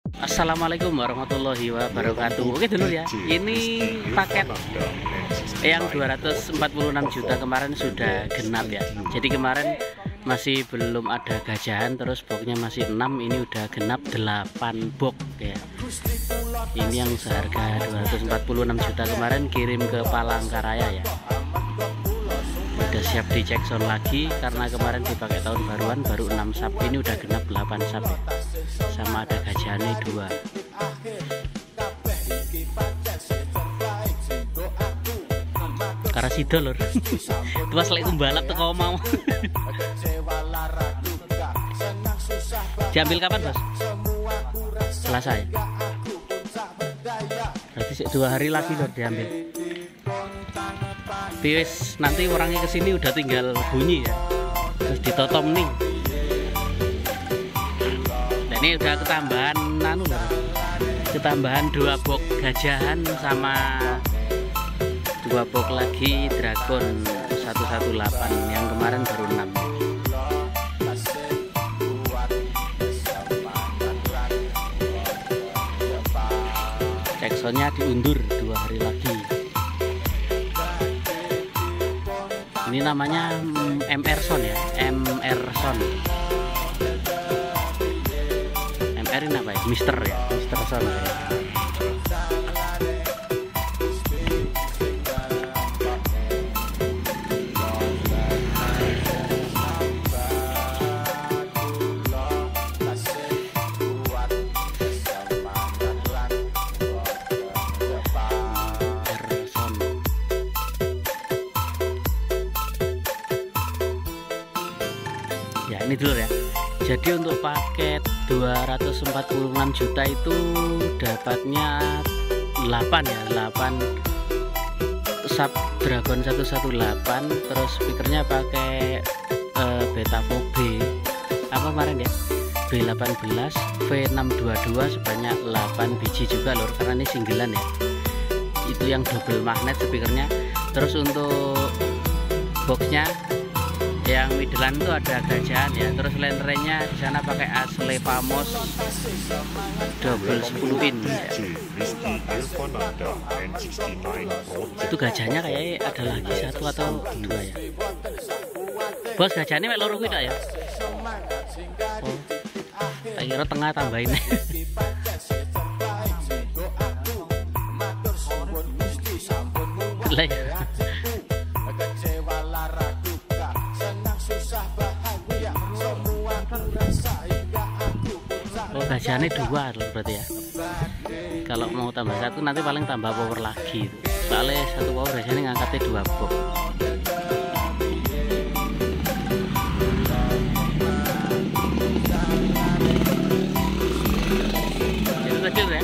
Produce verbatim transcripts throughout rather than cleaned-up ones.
Assalamualaikum warahmatullahi wabarakatuh. Oke dulu ya, ini paket yang dua ratus empat puluh enam juta kemarin sudah genap ya. Jadi kemarin masih belum ada gajahan, terus boxnya masih enam, ini udah genap delapan box ya. Ini yang seharga dua ratus empat puluh enam juta kemarin kirim ke Palangkaraya ya. Udah siap dicek sound lagi karena kemarin dipakai tahun baruan, baru enam sub, ini udah genap delapan sub ya. Sama ada gajahannya dua. Karena sido lur. Tuas lek balap teko mau. Diambil kapan, Bos? Selasa ya. Berarti dua hari lagi lur diambil. Wis nanti orangnya kesini udah tinggal bunyi ya, terus ditotom nih. Nah, ini udah ketambahan anu lah, ketambahan dua box gajahan sama dua box lagi Dragon seratus delapan belas yang kemarin baru enam. Jacksonnya diundur dua hari lagi. Ini namanya Emerson ya, Emerson. M R ini apa ya? Mister ya, Mister Son ya. Ya ini dulu ya. Jadi untuk paket dua ratus empat puluh enam juta itu dapatnya delapan ya, delapan sub Dragon seratus delapan belas, terus speakernya pakai uh, Betafo B apa kemarin ya, B delapan belas V enam dua dua sebanyak delapan biji juga lor, karena ini singgelan ya. Itu yang double magnet speakernya. Terus untuk boxnya yang middlean itu ada gajahan ya, terus lendernya di sana pakai Asle Famos double sepuluh in ya. Itu gajahnya kayaknya ada lagi satu atau dua ya. Bos, gajahnya mek loro kuwi tak ya? Oh, tak kira tengah tambahin. Lah ya. Oh, gajahannya dua loh berarti ya. Kalau mau tambah satu nanti paling tambah power lagi. Soalnya satu power biasanya ngangkatnya dua box. Itu kecil ya.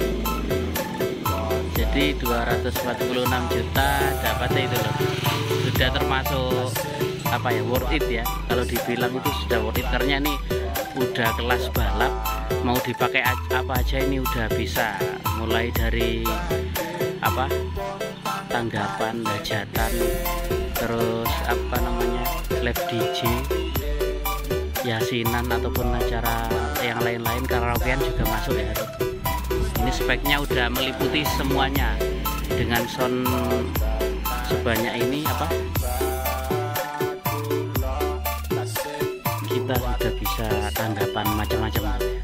Jadi dua ratus empat puluh enam juta dapatnya itu loh. Sudah termasuk apa ya, worth it ya. Kalau dibilang itu sudah worth it karena ini udah kelas balap, mau dipakai apa aja ini udah bisa, mulai dari apa tanggapan, hajatan, terus apa namanya live D J, yasinan ataupun acara yang lain-lain, karaokean juga masuk ya. Ini speknya udah meliputi semuanya dengan sound sebanyak ini apa, kita sudah bisa tanggapan macam-macam.